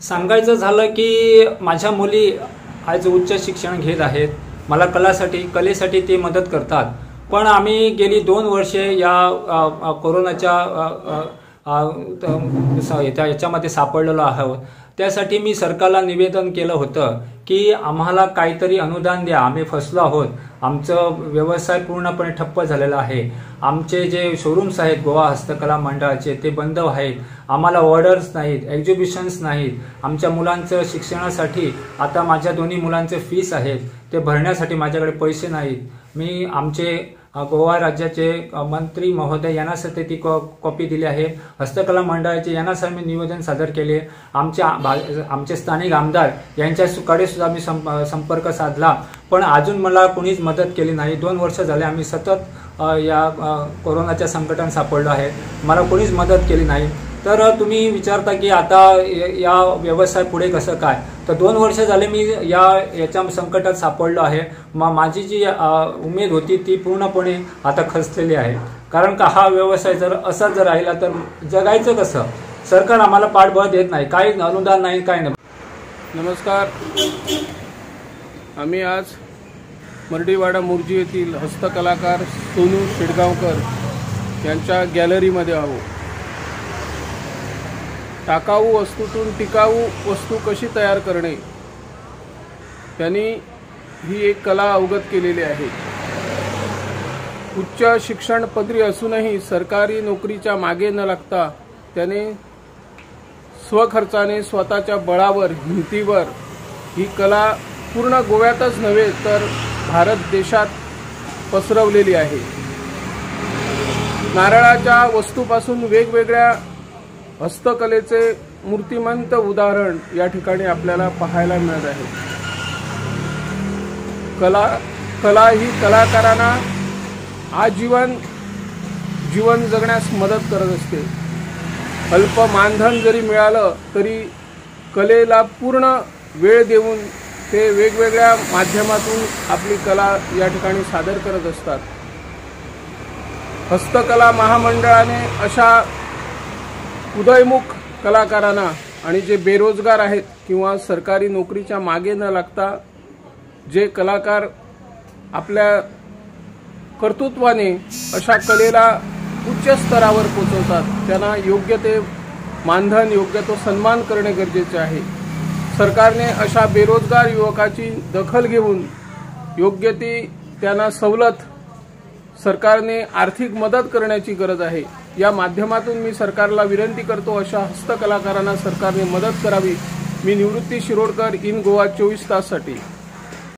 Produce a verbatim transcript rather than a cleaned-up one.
सांगायचं झालं की माझ्या मुली आज उच्च शिक्षण घेत आहेत। मला कलासाठी कलेसाठी ते मदत करतात। पण आम्ही गेली दोन वर्षे या कोरोनाच्या याच्यामध्ये सापडलेलो आहोत। त्यासाठी मी सरकारला निवेदन केलं होतं की आम्हाला काहीतरी अनुदान द्या, आम्ही फसलो आहोत, आमचं व्यवसाय पूर्णपणे ठप्प झालेला आहे। आमचे जे शोरूम्स आहेत गोवा हस्तकला मंडळाचे ते बंद आहेत, आम्हाला ऑर्डर्स नाहीत, एक्झिबिशन्स नाहीत, आमच्या मुलांचं शिक्षणासाठी आता माझ्या दोन्ही मुलांचे फीस आहेत ते भरण्यासाठी माझ्याकडे पैसे नाहीत। मी आमचे गोवा राज्याचे मंत्री महोदय यांना सुद्धा ती कॉपी दिली आहे, हस्तकला मंडळाचे यांना सुद्धा मी निवेदन सादर केले, आमच्या आमचे स्थानिक आमदार यांच्याकडे सुद्धा मी संपर्क साधला, पण अजून मला कोणीच मदत केली नाही। दोन वर्ष झाले आम्ही सतत या कोरोनाच्या संकटात सापडलो आहे, मला कोणीच मदत केली नाही। तर तुम्ही विचारता की आता या व्यवसाय पुढे कसं काय, तर दोन वर्ष झाले मी या याच्या संकटात सापडलो आहे। माझी जी उमेद होती ती पूर्णपणे आता खचलेली आहे, कारण का हा व्यवसाय जर असा जर राहिला तर जगायचं कसं? सरकार आम्हाला पाठबळ देत नाही, काही अनुदान नाही, काय नाही। नमस्कार, आम्ही आज मर्डीवाडा मुर्जी येथील हस्तकलाकार सोनू शेडगावकर यांच्या गॅलरीमध्ये आहोत। टाकाऊ वस्तूतून टिकाऊ वस्तू कशी तयार करणे, त्यांनी ही एक कला अवगत केलेली आहे। उच्च शिक्षण पदवी असूनही सरकारी नोकरीच्या मागे न लागता त्याने स्वखर्चाने स्वतःच्या बळावर हिमतीवर ही कला पूर्ण गोव्यातच नव्हे तर भारत देशात पसरवलेली आहे। नारळाच्या वस्तूपासून वेगवेगळ्या हस्तकलेचे मूर्तिमंत उदाहरण या ठिकाणी आपल्याला पाहायला मिळत आहे। कला कला ही कलाकारांना आजीवन जीवन जगण्यास मदत करत असते। अल्प मानधन जरी मिळालं तरी कलेला पूर्ण वेळ देऊन ते वेगवेगळ्या माध्यमातून आपली कला या ठिकाणी सादर करत असतात। हस्तकला महामंडळाने अशा उदयमुख कलाकारांना आणि जे बेरोजगार आहेत किंवा सरकारी नोकरीच्या मागे न लागता जे कलाकार आपल्या कर्तृत्वाने अशा कलेला उच्च स्तरावर पोहोचवतात त्यांना योग्य ते मानधन, योग्य तो सन्मान करणे गरजेचे आहे। सरकारने अशा बेरोजगार युवकाची दखल घेऊन योग्य ती त्यांना सवलत, सरकारने आर्थिक मदत करण्याची गरज आहे। या माध्यमातून मी सरकारला विनंती करतो, अशा हस्तकलाकारांना सरकारने मदत करावी। मी निवृत्ती शिरोडकर, इन गोवा चोवीस तास साठी।